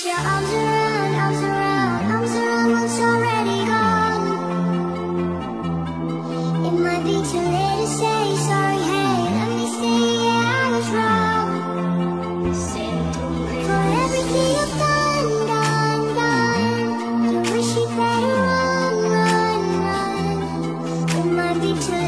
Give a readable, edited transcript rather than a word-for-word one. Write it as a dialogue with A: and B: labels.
A: your arms around, arms around, arms around what's already gone. It might be too late to say sorry, hey, let me say yeah, I was wrong. For everything I've done, done, done, you wish you better run, run, run. It might be too